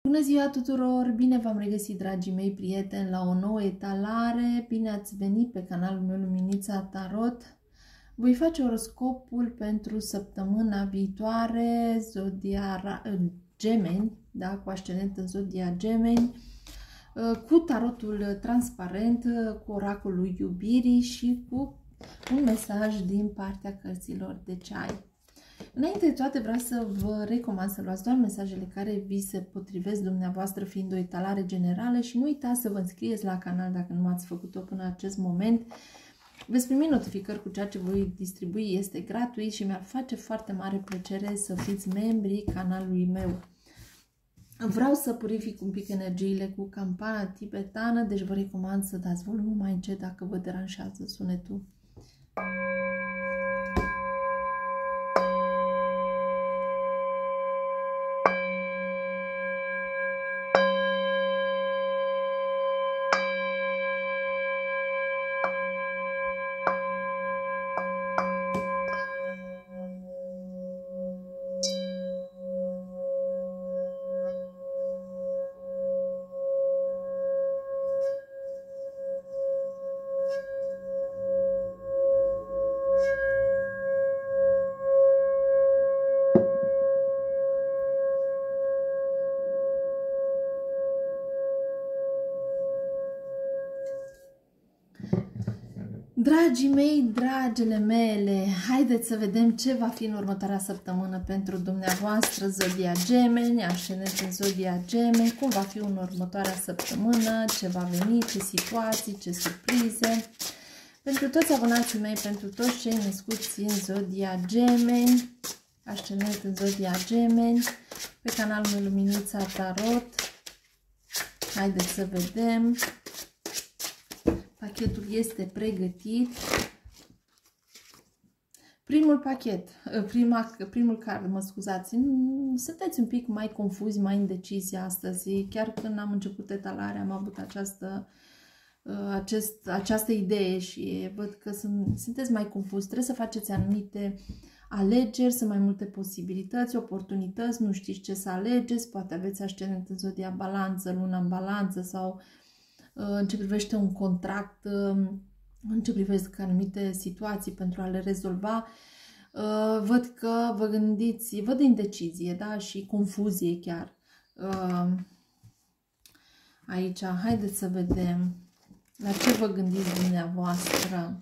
Bună ziua tuturor! Bine v-am regăsit, dragii mei prieteni, la o nouă etalare. Bine ați venit pe canalul meu Luminița Tarot. Voi face oroscopul pentru săptămâna viitoare, zodia Gemeni, da, cu ascendent în zodia Gemeni, cu tarotul transparent, cu oracolul iubirii și cu un mesaj din partea cărților de ceai. Înainte de toate vreau să vă recomand să luați doar mesajele care vi se potrivesc dumneavoastră, fiind o etalare generală, și nu uitați să vă înscrieți la canal dacă nu ați făcut-o până în acest moment. Veți primi notificări cu ceea ce voi distribui, este gratuit și mi-ar face foarte mare plăcere să fiți membri canalului meu. Vreau să purific un pic energiile cu campana tibetană, deci vă recomand să dați volumul mai încet dacă vă deranjează sunetul. Dragii mei, dragele mele, haideți să vedem ce va fi în următoarea săptămână pentru dumneavoastră, zodia Gemeni, ascendent în zodia Gemeni, cum va fi în următoarea săptămână, ce va veni, ce situații, ce surprize. Pentru toți abonații mei, pentru toți cei născuți în zodia Gemeni, ascendent în zodia Gemeni, pe canalul meu Luminița Tarot, haideți să vedem. Pachetul este pregătit. Primul pachet, primul card, mă scuzați, sunteți un pic mai confuzi, mai indecizi astăzi. Chiar când am început etalarea am avut această idee și văd că sunteți mai confuzi. Trebuie să faceți anumite alegeri, sunt mai multe posibilități, oportunități, nu știți ce să alegeți, poate aveți ascendent în zodia Balanță, luna în Balanță sau în ce privește un contract, în ce privește anumite situații pentru a le rezolva. Văd că vă gândiți, văd indecizie, da, și confuzie chiar. Aici, haideți să vedem la ce vă gândiți dumneavoastră.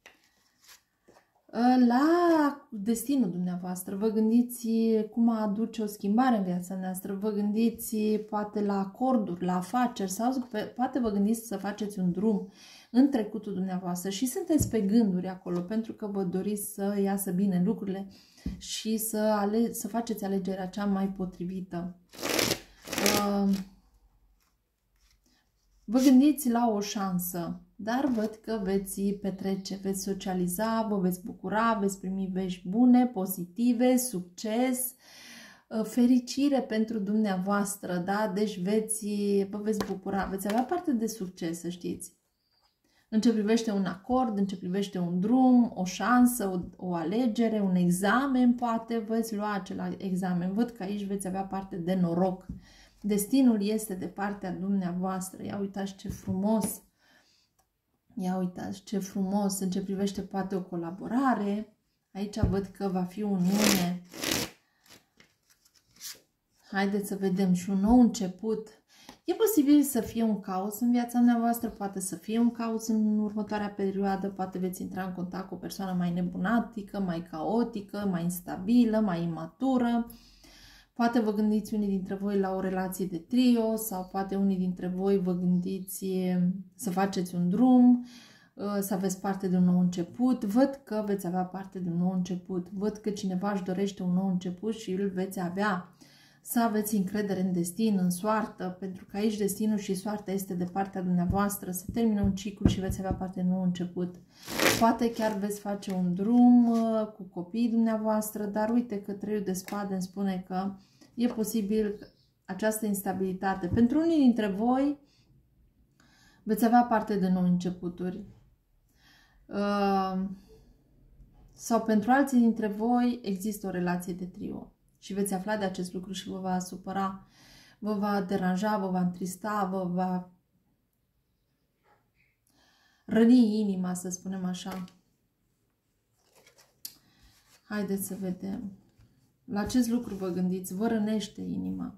La destinul dumneavoastră, vă gândiți cum aduce o schimbare în viața noastră, vă gândiți poate la acorduri, la afaceri sau poate vă gândiți să faceți un drum în trecutul dumneavoastră și sunteți pe gânduri acolo pentru că vă doriți să iasă bine lucrurile și să faceți alegerea cea mai potrivită. Vă gândiți la o șansă, dar văd că veți petrece, veți socializa, vă veți bucura, veți primi vești bune, pozitive, succes, fericire pentru dumneavoastră, da? Deci vă veți bucura, veți avea parte de succes, să știți. În ce privește un acord, în ce privește un drum, o șansă, o alegere, un examen, poate veți lua acel examen. Văd că aici veți avea parte de noroc. Destinul este de partea dumneavoastră. Ia uitați ce frumos! Ia uitați ce frumos! În ce privește poate o colaborare, aici văd că va fi un uniune. Haideți să vedem și un nou început. E posibil să fie un caos în viața dumneavoastră, poate să fie un caos în următoarea perioadă, poate veți intra în contact cu o persoană mai nebunatică, mai caotică, mai instabilă, mai imatură. Poate vă gândiți unii dintre voi la o relație de trio sau poate unii dintre voi vă gândiți să faceți un drum, să aveți parte de un nou început. Văd că veți avea parte de un nou început. Văd că cineva își dorește un nou început și îl veți avea. Să aveți încredere în destin, în soartă, pentru că aici destinul și soarta este de partea dumneavoastră. Se termină un ciclu și veți avea parte de un nou început. Poate chiar veți face un drum cu copiii dumneavoastră, dar uite că Treiul de Spade îmi spune că e posibil această instabilitate. Pentru unii dintre voi veți avea parte de noi începuturi. Sau pentru alții dintre voi există o relație de trio și veți afla de acest lucru și vă va supăra. vă va deranja, vă va întrista, vă va răni inima, să spunem așa. Haideți să vedem. La acest lucru vă gândiți, vă rănește inima.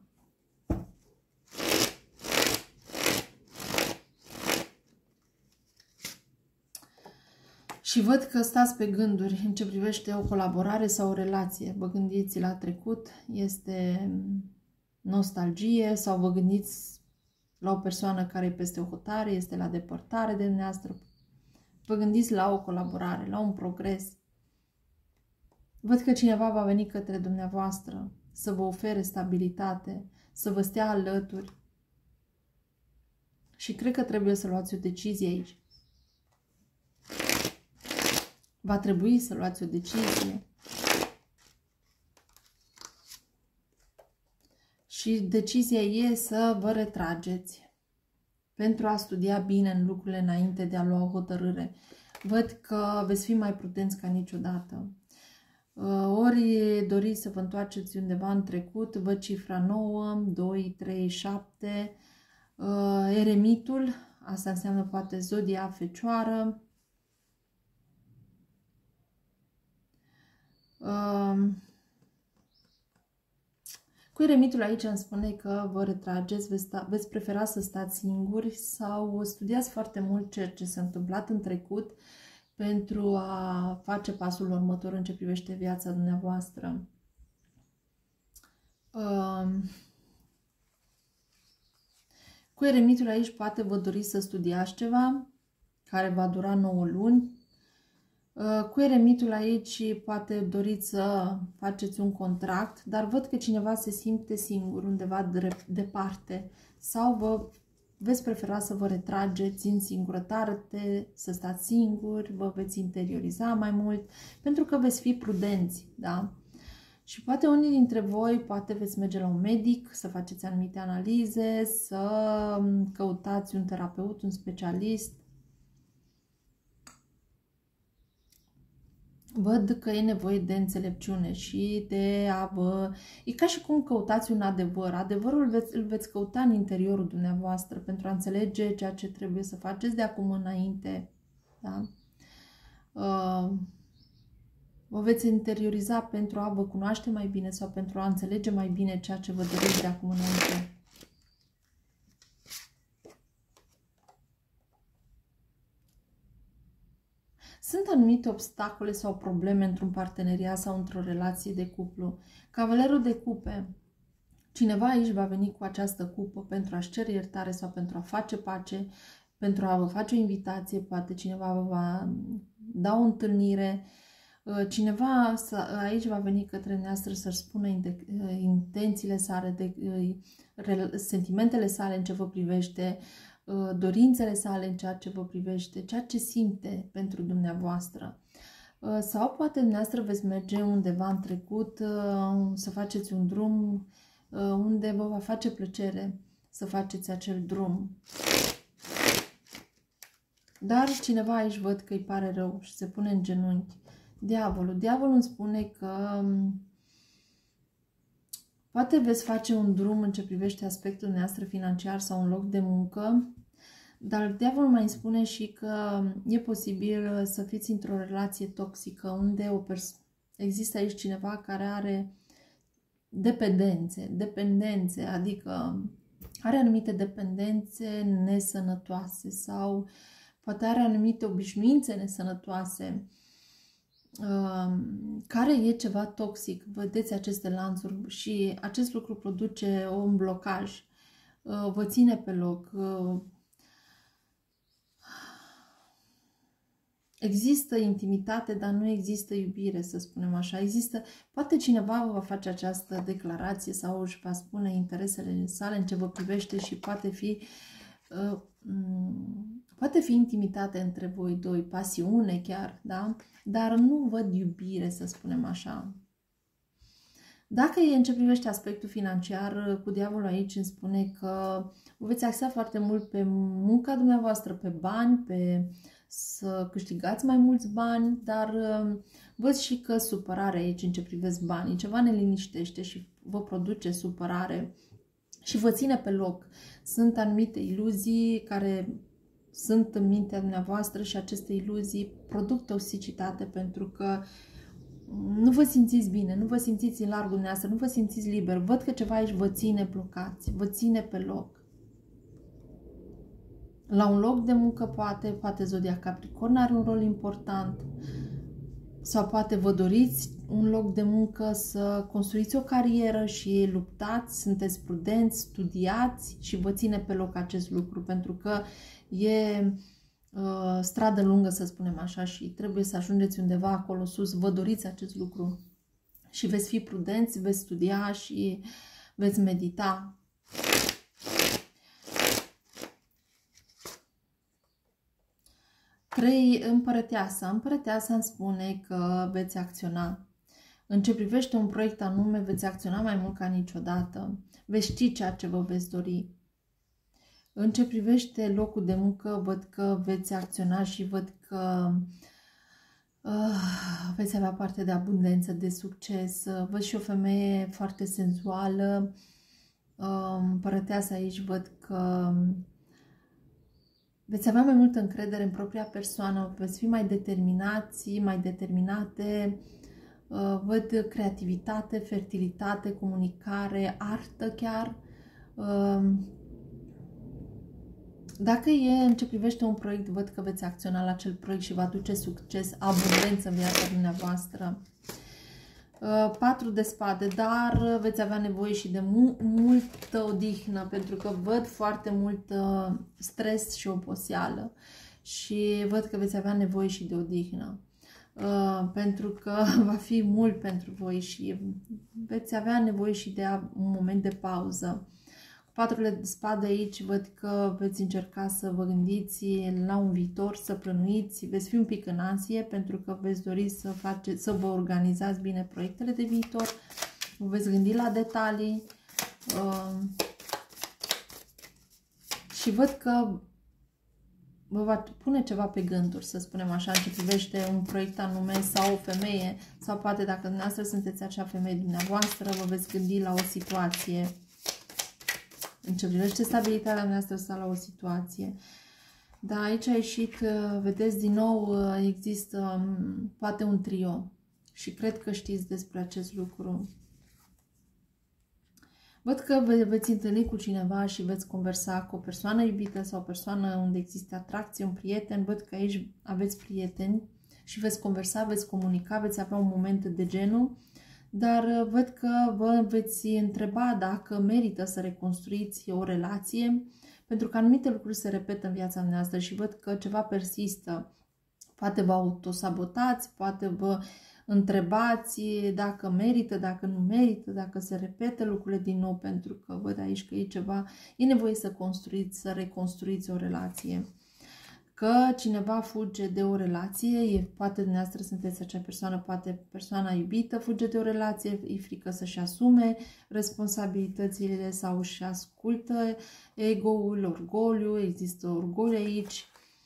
Și văd că stați pe gânduri în ce privește o colaborare sau o relație. Vă gândiți la trecut, este nostalgie, sau vă gândiți la o persoană care e peste o hotare, este la depărtare de dumneavoastră. Vă gândiți la o colaborare, la un progres. Văd că cineva va veni către dumneavoastră să vă ofere stabilitate, să vă stea alături. Și cred că trebuie să luați o decizie aici. Va trebui să luați o decizie. Și decizia e să vă retrageți pentru a studia bine în lucrurile înainte de a lua o hotărâre. Văd că veți fi mai prudenți ca niciodată. Ori doriți să vă întoarceți undeva în trecut, văd cifra 9, 2, 3, 7, eremitul, asta înseamnă poate zodia Fecioară, cu eremitul aici îmi spune că vă retrageți, veți prefera să stați singuri sau studiați foarte mult ceea ce s-a întâmplat în trecut pentru a face pasul următor în ce privește viața dumneavoastră. Cu eremitul aici poate vă doriți să studiați ceva care va dura 9 luni. Cu eremitul aici poate doriți să faceți un contract, dar văd că cineva se simte singur undeva departe sau veți prefera să vă retrageți în singurătate, să stați singuri, vă veți interioriza mai mult, pentru că veți fi prudenți, da? Și poate unii dintre voi, poate veți merge la un medic, să faceți anumite analize, să căutați un terapeut, un specialist. Văd că e nevoie de înțelepciune și de a vă... E ca și cum căutați un adevăr. Adevărul îl veți căuta în interiorul dumneavoastră pentru a înțelege ceea ce trebuie să faceți de acum înainte. Da? Vă veți interioriza pentru a vă cunoaște mai bine sau pentru a înțelege mai bine ceea ce vă doriți de acum înainte. Sunt anumite obstacole sau probleme într-un parteneriat sau într-o relație de cuplu. Cavalerul de cupe. Cineva aici va veni cu această cupă pentru a-și cere iertare sau pentru a face pace, pentru a vă face o invitație, poate cineva vă va da o întâlnire. Cineva aici va veni către dumneavoastră să-și spună intențiile sale, sentimentele sale în ce vă privește, dorințele sale în ceea ce vă privește, ceea ce simte pentru dumneavoastră. Sau poate dumneavoastră veți merge undeva în trecut să faceți un drum unde vă va face plăcere să faceți acel drum. Dar cineva aici văd că îi pare rău și se pune în genunchi. Diavolul. Diavolul îmi spune că poate veți face un drum în ce privește aspectul dumneavoastră financiar sau un loc de muncă, dar diavolul mai spune și că e posibil să fiți într-o relație toxică unde există aici cineva care are dependențe, adică are anumite dependențe nesănătoase sau poate are anumite obișnuințe nesănătoase, care e ceva toxic. Vedeți aceste lanțuri și acest lucru produce un blocaj, vă ține pe loc. Există intimitate, dar nu există iubire, să spunem așa. Poate cineva vă va face această declarație sau își va spune interesele sale în ce vă privește și poate fi intimitate între voi doi, pasiune chiar, da? Dar nu văd iubire, să spunem așa. Dacă e în ce privește aspectul financiar, cu diavolul aici îmi spune că vă veți axa foarte mult pe munca dumneavoastră, pe bani, pe să câștigați mai mulți bani, dar văd și că supărare aici în ce privesc banii. Ceva ne liniștește și vă produce supărare și vă ține pe loc. Sunt anumite iluzii care sunt în mintea dumneavoastră și aceste iluzii produc toxicitate pentru că nu vă simțiți bine, nu vă simțiți în largul dumneavoastră, nu vă simțiți liber. Văd că ceva aici vă ține blocați, vă ține pe loc. La un loc de muncă poate zodia Capricorn are un rol important. Sau poate vă doriți un loc de muncă să construiți o carieră și luptați, sunteți prudenți, studiați și vă ține pe loc acest lucru pentru că e stradă lungă, să spunem așa, și trebuie să ajungeți undeva acolo sus. Vă doriți acest lucru și veți fi prudenți, veți studia și veți medita. Împărăteasa. Împărăteasa îmi spune că veți acționa. În ce privește un proiect anume, veți acționa mai mult ca niciodată. Veți ști ceea ce vă veți dori. În ce privește locul de muncă, văd că veți acționa și văd că veți avea parte de abundență, de succes. Văd și o femeie foarte senzuală. Împărăteasa aici văd că veți avea mai multă încredere în propria persoană, veți fi mai determinați, mai determinate. Văd creativitate, fertilitate, comunicare, artă chiar. Dacă e în ce privește un proiect, văd că veți acționa la acel proiect și va aduce succes, abundență în viața dumneavoastră. 4 de spade, dar veți avea nevoie și de multă odihnă, pentru că văd foarte mult stres și oboseală și văd că veți avea nevoie și de odihnă, pentru că va fi mult pentru voi și veți avea nevoie și de un moment de pauză. 4 de spade aici văd că veți încerca să vă gândiți la un viitor, să plănuiți, veți fi un pic în ansie pentru că veți dori să vă organizați bine proiectele de viitor, vă veți gândi la detalii și văd că vă va pune ceva pe gânduri, să spunem așa, în ce privește un proiect anume sau o femeie, sau poate dacă dumneavoastră sunteți acea femeie dumneavoastră, vă veți gândi la o situație. În ce privește stabilitatea noastră sau la o situație. Dar aici a ieșit, vedeți, din nou există poate un trio. Și cred că știți despre acest lucru. Văd că veți întâlni cu cineva și veți conversa cu o persoană iubită sau o persoană unde există atracție, un prieten. Văd că aici aveți prieteni și veți conversa, veți comunica, veți avea un moment de genul. Dar văd că vă veți întreba dacă merită să reconstruiți o relație, pentru că anumite lucruri se repetă în viața noastră și văd că ceva persistă. Poate vă autosabotați, poate vă întrebați dacă merită, dacă nu merită, dacă se repetă lucrurile din nou, pentru că văd aici că e ceva, e nevoie să construiți, să reconstruiți o relație. Că cineva fuge de o relație, poate dumneavoastră sunteți acea persoană, poate persoana iubită fuge de o relație, e frică să-și asume responsabilitățile sau își ascultă ego-ul, orgoliu, există orgoliu aici,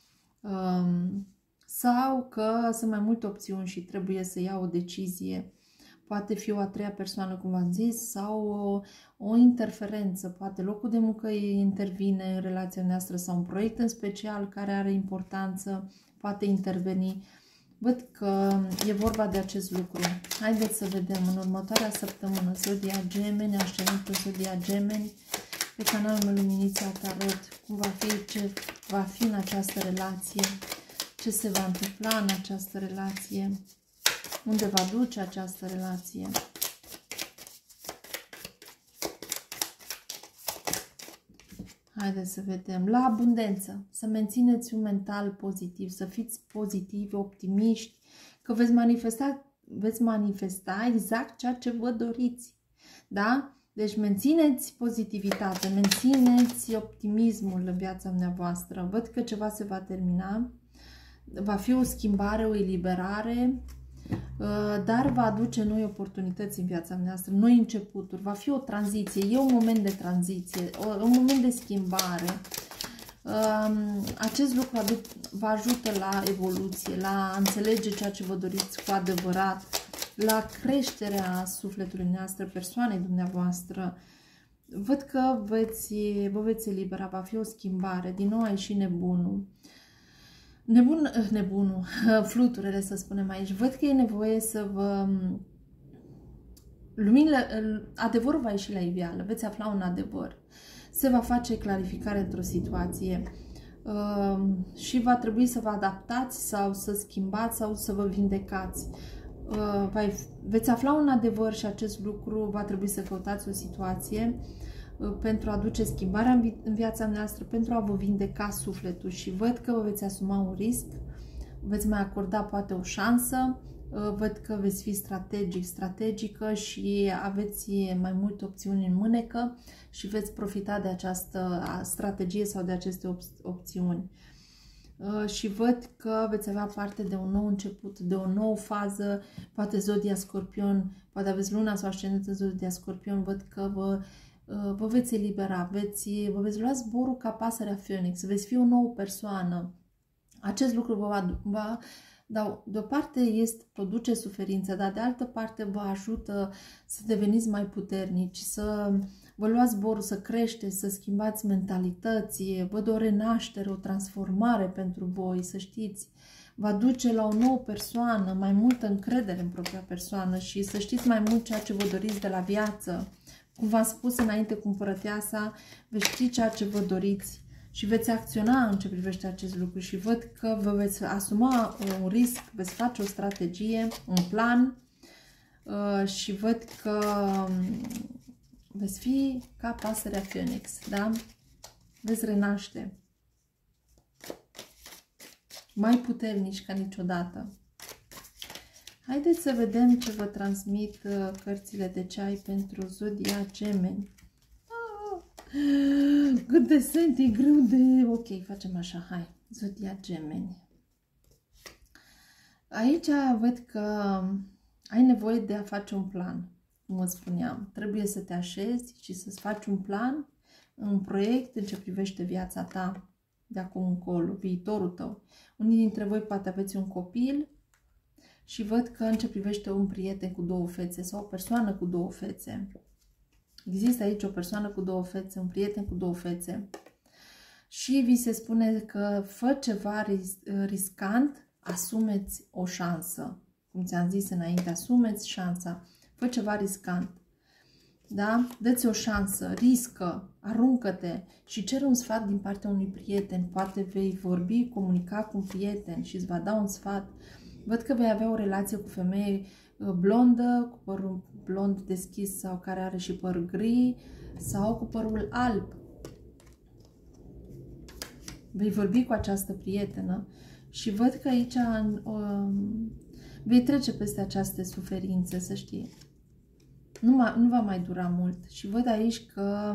sau că sunt mai multe opțiuni și trebuie să ia o decizie. Poate fi o a treia persoană, cum v-am zis, sau o interferență. Poate locul de muncă intervine în relația noastră sau un proiect în special care are importanță, poate interveni. Văd că e vorba de acest lucru. Haideți să vedem în următoarea săptămână Zodia Gemeni, ascendentul Zodia Gemeni, pe canalul meu Luminița Tarot, cum va fi, ce va fi în această relație, ce se va întâmpla în această relație. Unde va duce această relație? Haideți să vedem. La abundență. Să mențineți un mental pozitiv, să fiți pozitivi, optimiști, că veți manifesta exact ceea ce vă doriți. Da? Deci mențineți pozitivitatea, mențineți optimismul în viața dumneavoastră. Văd că ceva se va termina. Va fi o schimbare, o eliberare, dar va aduce noi oportunități în viața noastră, noi începuturi, va fi o tranziție, e un moment de tranziție, un moment de schimbare. Acest lucru vă ajută la evoluție, la a înțelege ceea ce vă doriți cu adevărat, la creșterea sufletului noastră, persoanei dumneavoastră. Văd că vă veți elibera, va fi o schimbare. Din nou a ieșit nebunul. Nebunul, fluturele, să spunem aici. Văd că e nevoie să vă... adevărul va ieși la iveală, veți afla un adevăr. Se va face clarificare într-o situație și va trebui să vă adaptați sau să schimbați sau să vă vindecați. Veți afla un adevăr și acest lucru va trebui să căutați o situație pentru a aduce schimbarea în viața noastră, pentru a vă vindeca sufletul și văd că vă veți asuma un risc, veți mai acorda poate o șansă, văd că veți fi strategică și aveți mai multe opțiuni în mânecă și veți profita de această strategie sau de aceste opțiuni. Și văd că veți avea parte de un nou început, de o nouă fază, poate Zodia Scorpion, poate aveți luna sau ascendentă Zodia Scorpion, văd că vă veți elibera, vă veți lua zborul ca pasărea Phoenix, veți fi o nouă persoană. Acest lucru de o parte produce suferință, dar de altă parte vă ajută să deveniți mai puternici, să vă luați zborul, să creșteți, să schimbați mentalități, văd o renaștere, o transformare pentru voi, să știți. Va duce la o nouă persoană, mai multă încredere în propria persoană și să știți mai mult ceea ce vă doriți de la viață. Cum v-am spus înainte cu împărăteasa, veți ști ceea ce vă doriți și veți acționa în ce privește acest lucru și văd că vă veți asuma un risc, veți face o strategie, un plan și văd că veți fi ca pasărea Phoenix, da? Veți renaște mai puternici ca niciodată. Haideți să vedem ce vă transmit cărțile de ceai pentru Zodia Gemeni. Cât de sunt, e greu de... Ok, facem așa, hai. Zodia Gemeni. Aici văd că ai nevoie de a face un plan, cum vă spuneam. Trebuie să te așezi și să-ți faci un plan, un proiect în ce privește viața ta de acum încolo, viitorul tău. Unii dintre voi poate aveți un copil și văd că în ce privește un prieten cu două fețe sau o persoană cu două fețe. Există aici o persoană cu două fețe, un prieten cu două fețe și vi se spune că fă ceva riscant, asumeți o șansă. Cum ți-am zis înainte, asumeți șansa, fă ceva riscant. Da? Dă-ți o șansă, riscă, aruncă-te și cer un sfat din partea unui prieten. Poate vei vorbi, comunica cu un prieten și îți va da un sfat. Văd că vei avea o relație cu femeie blondă, cu părul blond deschis sau care are și păr gri sau cu părul alb. Vei vorbi cu această prietenă și văd că aici vei trece peste aceste suferințe, să știi. Nu va mai dura mult și văd aici că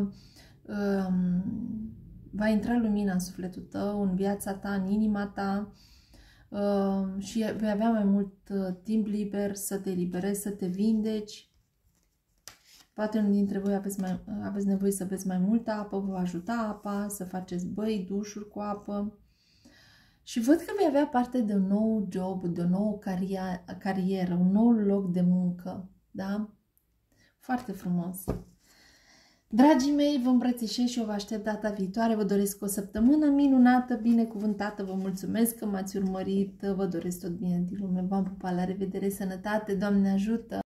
va intra lumina în sufletul tău, în viața ta, în inima ta și vei avea mai mult timp liber să te eliberezi, să te vindeci. Poate unul dintre voi aveți nevoie să beți mai multă apă, vă va ajuta apa, să faceți băi, dușuri cu apă. Și văd că vei avea parte de un nou job, de o nouă carieră, un nou loc de muncă. Da? Foarte frumos. Dragii mei, vă îmbrățișez și eu vă aștept data viitoare. Vă doresc o săptămână minunată, binecuvântată. Vă mulțumesc că m-ați urmărit. Vă doresc tot bine din lume. V-am pupat, la revedere, sănătate, Doamne ajută!